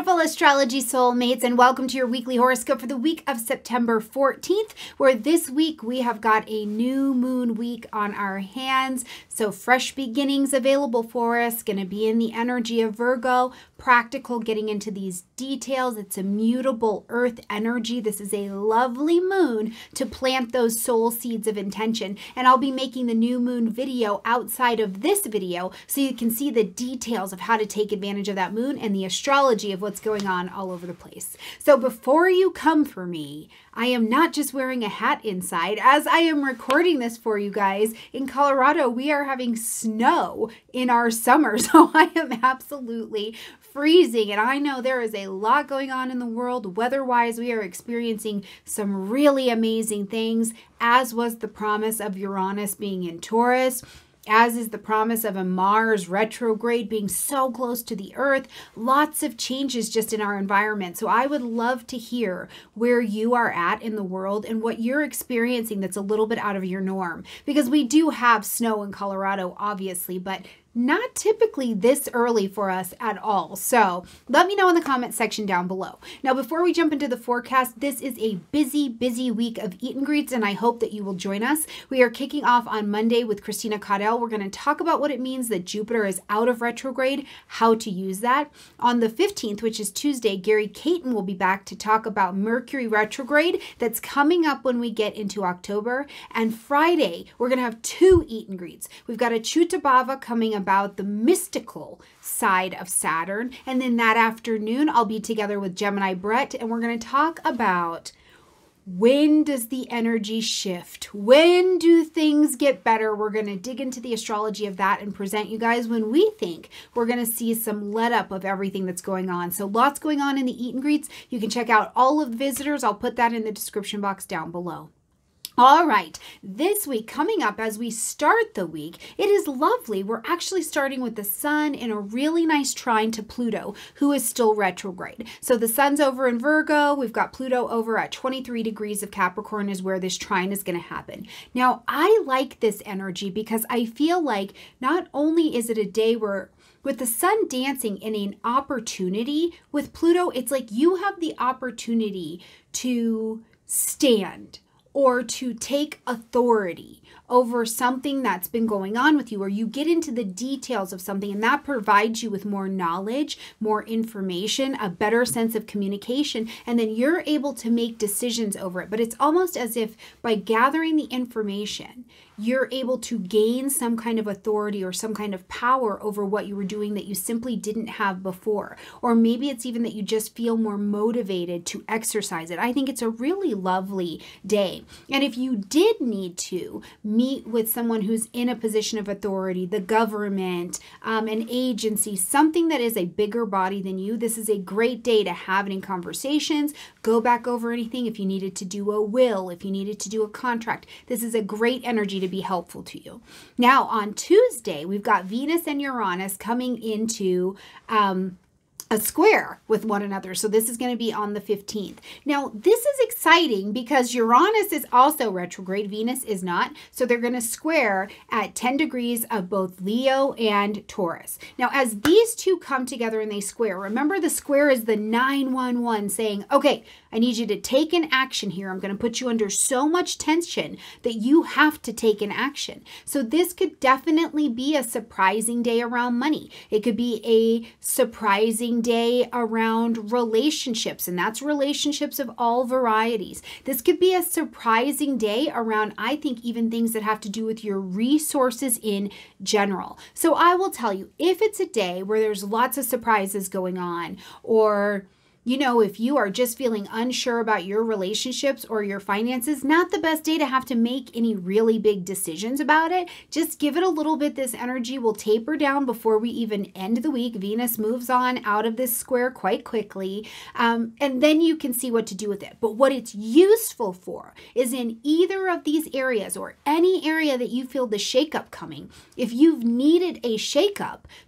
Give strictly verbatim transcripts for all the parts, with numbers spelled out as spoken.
beautiful astrology soulmates, and welcome to your weekly horoscope for the week of September fourteenth, where this week we have got a new moon week on our hands. So fresh beginnings available for us, going to be in the energy of Virgo, practical, getting into these details. It's a mutable earth energy. This is a lovely moon to plant those soul seeds of intention. And I'll be making the new moon video outside of this video so you can see the details of how to take advantage of that moon and the astrology of what's going on all over the place. So before you come for me, I am not just wearing a hat inside. As I am recording this for you guys, in Colorado, we are having snow in our summer. So I am absolutely freezing. And I know there is a lot going on in the world. Weather-wise, we are experiencing some really amazing things, as was the promise of Uranus being in Taurus, as is the promise of a Mars retrograde being so close to the Earth. Lots of changes just in our environment. So I would love to hear where you are at in the world and what you're experiencing that's a little bit out of your norm. Because we do have snow in Colorado, obviously, but not typically this early for us at all. So let me know in the comment section down below. Now, before we jump into the forecast, this is a busy, busy week of eat and greets, and I hope that you will join us. We are kicking off on Monday with Christina Caudell. We're going to talk about what it means that Jupiter is out of retrograde, how to use that. On the fifteenth, which is Tuesday, Gary Caton will be back to talk about Mercury retrograde that's coming up when we get into October. And Friday, we're going to have two eat and greets. We've got a Chutabhava coming up about the mystical side of Saturn. And then that afternoon, I'll be together with Gemini Brett, and we're going to talk about when does the energy shift? When do things get better? We're going to dig into the astrology of that and present you guys when we think we're going to see some let up of everything that's going on. So lots going on in the eat and greets. You can check out all of the visitors. I'll put that in the description box down below. All right, this week coming up as we start the week, it is lovely. We're actually starting with the sun in a really nice trine to Pluto, who is still retrograde. So the sun's over in Virgo. We've got Pluto over at twenty-three degrees of Capricorn is where this trine is going to happen. Now, I like this energy because I feel like not only is it a day where with the sun dancing in an opportunity with Pluto, it's like you have the opportunity to stand or to take authority over something that's been going on with you, or you get into the details of something, and that provides you with more knowledge, more information, a better sense of communication, and then you're able to make decisions over it. But it's almost as if by gathering the information, you're able to gain some kind of authority or some kind of power over what you were doing that you simply didn't have before. Or maybe it's even that you just feel more motivated to exercise it. I think it's a really lovely day. And if you did need to meet with someone who's in a position of authority, the government, um, an agency, something that is a bigger body than you, this is a great day to have it in conversations. Go back over anything if you needed to do a will, if you needed to do a contract. This is a great energy to be helpful to you. Now, on Tuesday, we've got Venus and Uranus coming into um, a square with one another. So this is going to be on the fifteenth. Now, this is exciting because Uranus is also retrograde. Venus is not. So they're going to square at ten degrees of both Leo and Taurus. Now, as these two come together and they square, remember the square is the nine one one saying, okay, I need you to take an action here. I'm going to put you under so much tension that you have to take an action. So this could definitely be a surprising day around money. It could be a surprising day around relationships, and that's relationships of all varieties. This could be a surprising day around, I think, even things that have to do with your resources in general. So I will tell you, if it's a day where there's lots of surprises going on, or you know, if you are just feeling unsure about your relationships or your finances, not the best day to have to make any really big decisions about it. Just give it a little bit. This energy will taper down before we even end the week. Venus moves on out of this square quite quickly, um, and then you can see what to do with it. But what it's useful for is in either of these areas or any area that you feel the shakeup coming. If you've needed a shakeup,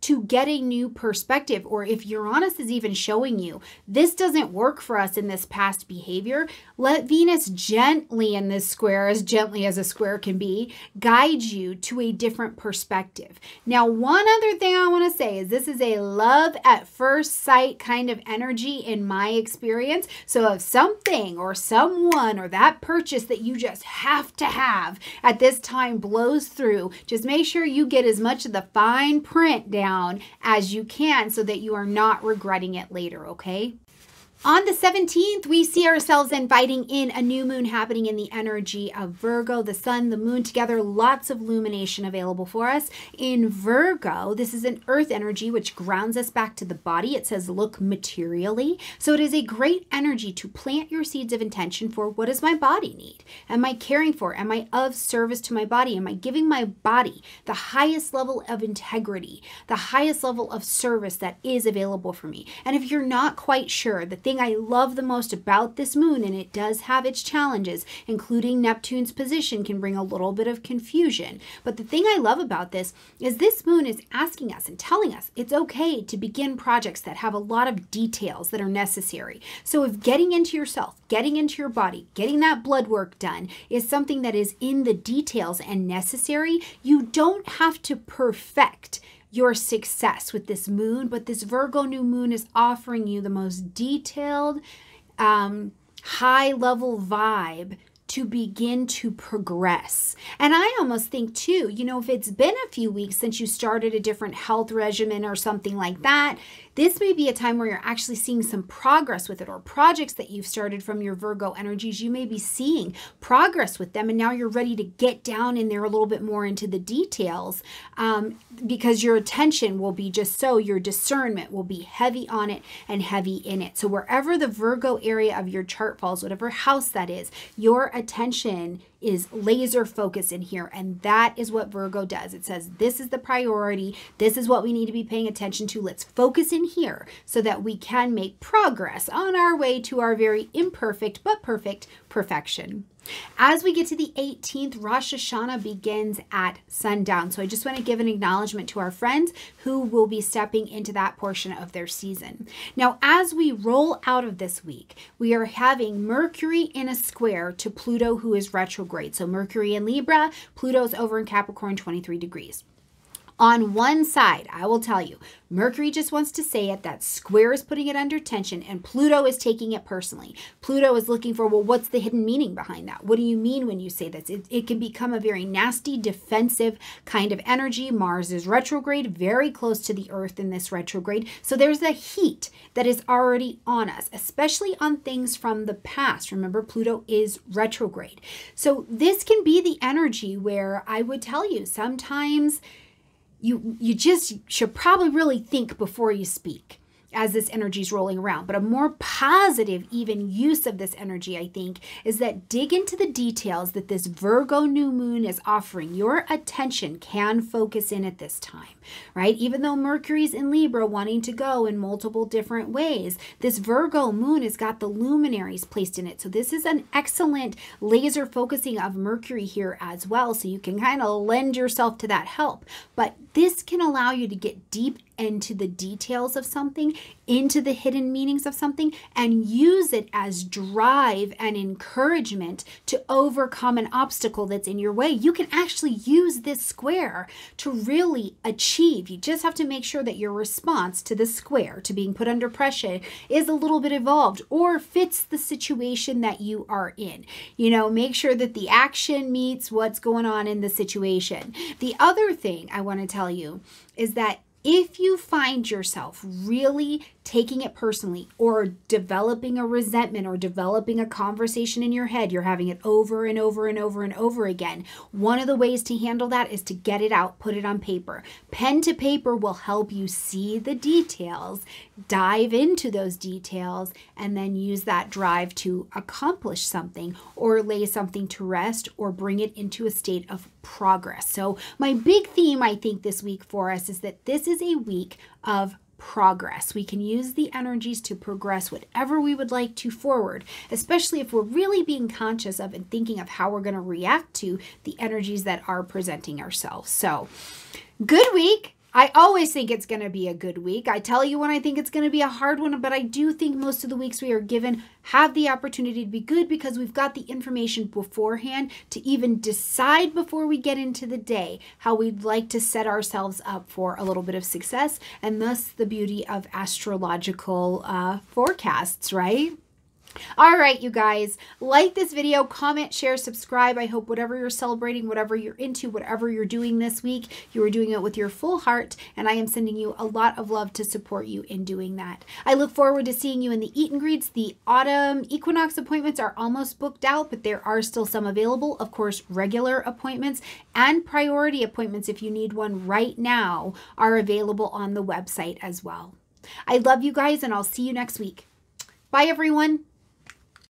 to get a new perspective. Or if Uranus is even showing you, this doesn't work for us in this past behavior, let Venus gently in this square, as gently as a square can be, guide you to a different perspective. Now, one other thing I want to say is this is a love at first sight kind of energy in my experience. So if something or someone or that purchase that you just have to have at this time blows through, just make sure you get as much of the fine print down as you can so that you are not regretting it later, okay? On the seventeenth, we see ourselves inviting in a new moon happening in the energy of Virgo, the sun, the moon together, lots of illumination available for us. In Virgo, this is an earth energy which grounds us back to the body. It says look materially. So it is a great energy to plant your seeds of intention for what does my body need? Am I caring for? Am I of service to my body? Am I giving my body the highest level of integrity, the highest level of service that is available for me? And if you're not quite sure, the thing I love the most about this moon, and it does have its challenges, including Neptune's position can bring a little bit of confusion. But the thing I love about this is this moon is asking us and telling us it's okay to begin projects that have a lot of details that are necessary. So if getting into yourself, getting into your body, getting that blood work done is something that is in the details and necessary, you don't have to perfect your success with this moon, but this Virgo new moon is offering you the most detailed, um, high-level vibe to begin to progress. And I almost think too, you know, if it's been a few weeks since you started a different health regimen or something like that, this may be a time where you're actually seeing some progress with it, or projects that you've started from your Virgo energies, you may be seeing progress with them, and now you're ready to get down in there a little bit more into the details, um, because your attention will be just so, your discernment will be heavy on it and heavy in it. So wherever the Virgo area of your chart falls, whatever house that is, your attention is laser focused in here, and that is what Virgo does. It says this is the priority, this is what we need to be paying attention to. Let's focus in here so that we can make progress on our way to our very imperfect but perfect perfection. As we get to the eighteenth, Rosh Hashanah begins at sundown. So I just want to give an acknowledgement to our friends who will be stepping into that portion of their season. Now, as we roll out of this week, we are having Mercury in a square to Pluto, who is retrograde. So Mercury in Libra, Pluto's over in Capricorn, twenty-three degrees. On one side, I will tell you, Mercury just wants to say it, that square is putting it under tension, and Pluto is taking it personally. Pluto is looking for, well, what's the hidden meaning behind that? What do you mean when you say this? It, it can become a very nasty, defensive kind of energy. Mars is retrograde, very close to the Earth in this retrograde. So there's a heat that is already on us, especially on things from the past. Remember, Pluto is retrograde. So this can be the energy where I would tell you sometimes You, you just should probably really think before you speak as this energy is rolling around. But a more positive even use of this energy, I think, is that dig into the details that this Virgo new moon is offering. Your attention can focus in at this time, right? Even though Mercury's in Libra wanting to go in multiple different ways, this Virgo moon has got the luminaries placed in it. So this is an excellent laser focusing of Mercury here as well. So you can kind of lend yourself to that help. But this can allow you to get deep into the details of something, into the hidden meanings of something, and use it as drive and encouragement to overcome an obstacle that's in your way. You can actually use this square to really achieve. You just have to make sure that your response to the square, to being put under pressure, is a little bit evolved or fits the situation that you are in. You know, make sure that the action meets what's going on in the situation. The other thing I want to tell you is that if you find yourself really taking it personally, or developing a resentment, or developing a conversation in your head, you're having it over and over and over and over again, one of the ways to handle that is to get it out, put it on paper. Pen to paper will help you see the details, dive into those details, and then use that drive to accomplish something, or lay something to rest, or bring it into a state of progress. So my big theme, I think, this week for us is that this is a week of progress. We can use the energies to progress whatever we would like to forward, especially if we're really being conscious of and thinking of how we're going to react to the energies that are presenting ourselves. So good week. I always think it's going to be a good week. I tell you when I think it's going to be a hard one, but I do think most of the weeks we are given have the opportunity to be good because we've got the information beforehand to even decide before we get into the day how we'd like to set ourselves up for a little bit of success, and thus the beauty of astrological uh, forecasts, right? All right, you guys, like this video, comment, share, subscribe. I hope whatever you're celebrating, whatever you're into, whatever you're doing this week, you are doing it with your full heart, and I am sending you a lot of love to support you in doing that. I look forward to seeing you in the Eat and Greets. The autumn equinox appointments are almost booked out, but there are still some available. Of course, regular appointments and priority appointments, if you need one right now, are available on the website as well. I love you guys, and I'll see you next week. Bye, everyone.